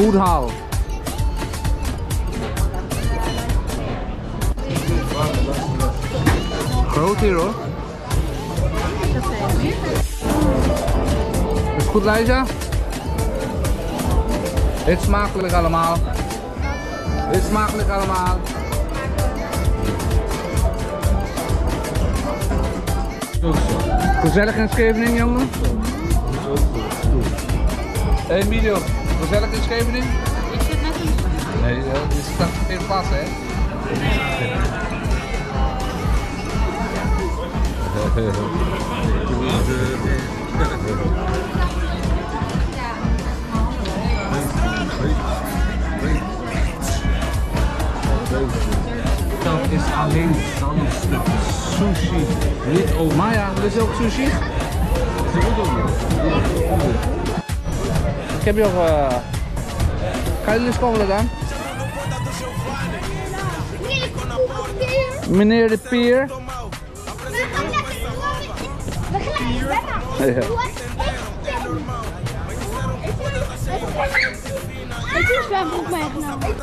Food hall. Groot hier hoor. Is het goed, Liza? Eet smakelijk allemaal. Eet smakelijk allemaal. Gezellig in Scheveningen, jongen? Hey Emilio, gezellig in Scheveningen? Ik zit net in. Nee, je staat geen pas, hè? Dat is alleen zalmstuk. Sushi. Niet over. Maya, wil je ook sushi? Ik heb hier nog... Kan jullie eens komen dan? Meneer de Pier. Ik heb een zwembroek meegenomen.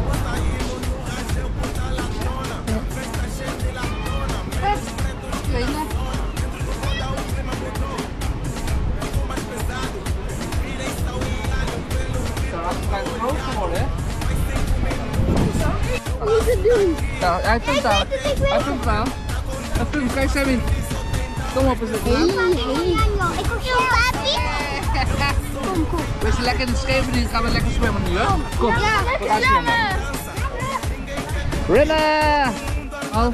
Wat moet ik doen? Ja, hij filmt wel. Hij filmt wel. Hij filmt, kijk Sammy. Kom op eens. Ik kom zo, papi. Kom. We zijn lekker in de Scheveningen, gaan we lekker zwemmen nu, hè? Kom, Ja, we gaan zwemmen. Rennen! Oh.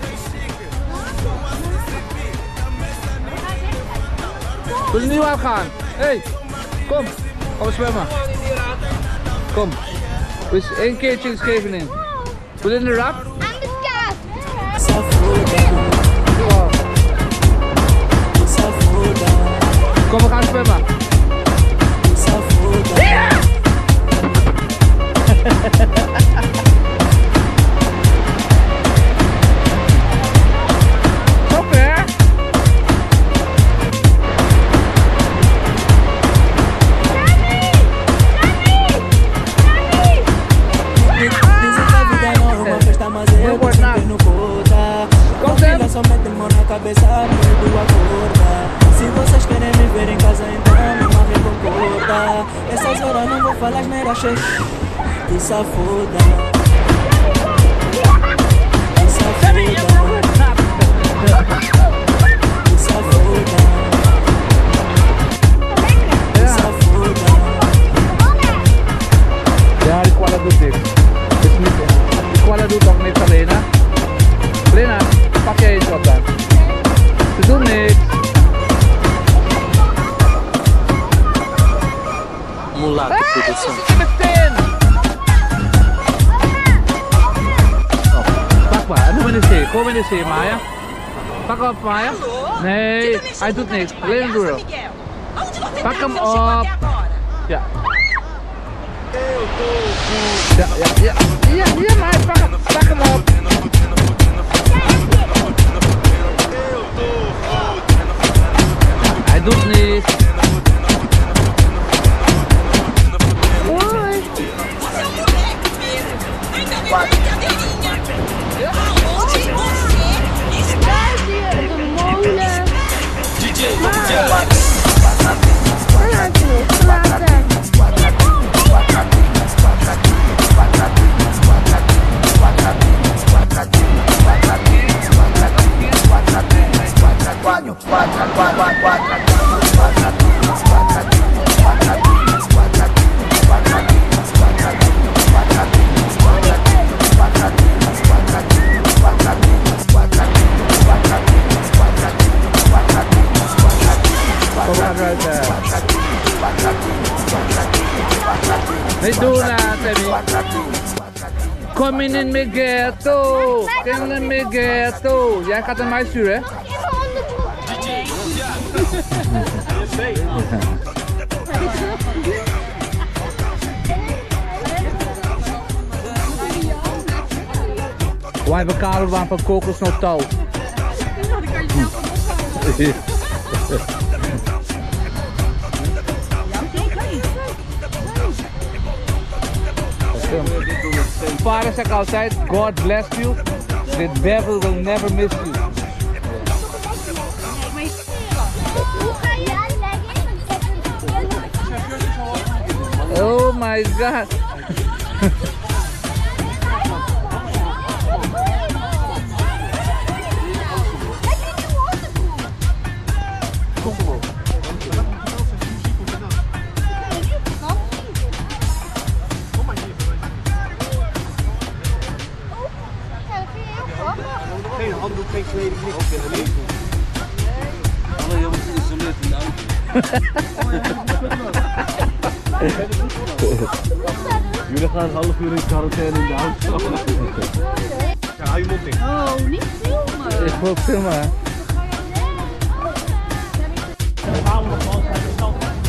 Wil je niet uitgaan? Hey, kom, gaan we zwemmen. Kom, dus één keertje in Scheveningen. Wil je in de rap? Aan de kaart. Kom, we gaan zwemmen. Ja! Top, hè? Não pode nada. Confia. Somente mão na cabeça, medo acordar. Se vocês querem me ver em casa, então me marrem com concorda. Essas horas não vou falar asneira, chefe. Que safoda. Que safoda. Que safoda. Que safoda. Ja, die kwallen doet niks. Is niet, die kwallen doet ook niks alleen, hè? Lena, pak jij eens op dan. Ze doen niks. Mulato produção. Meteen! Oh, pak maar, doe in de zee. Kom in de zee, Maya. Pak op, Maya. Nee, hij doet niks. Lena doet het. Pak hem op. Ja. Ja, maar pak hem op. Hij doet niks. Nee, doe nou, Sammy. Kom in mijn ghetto. Kom in mijn ghetto. Jij gaat naar mij sturen, hè? Wij hebben kabelbaan van kokosnoot touw. Vader zegt altijd, God bless you, the devil will never miss you. Hoe ga je uitleggen? Oh my god. Geen handdoek, geen kleding, niks. Alle jongens geïsoleerd in de auto. Jullie gaan een half uur in quarantaine in de auto. Ja, hou je mond dicht. Oh, niet filmen. Ik wil filmen. We gaan nog wel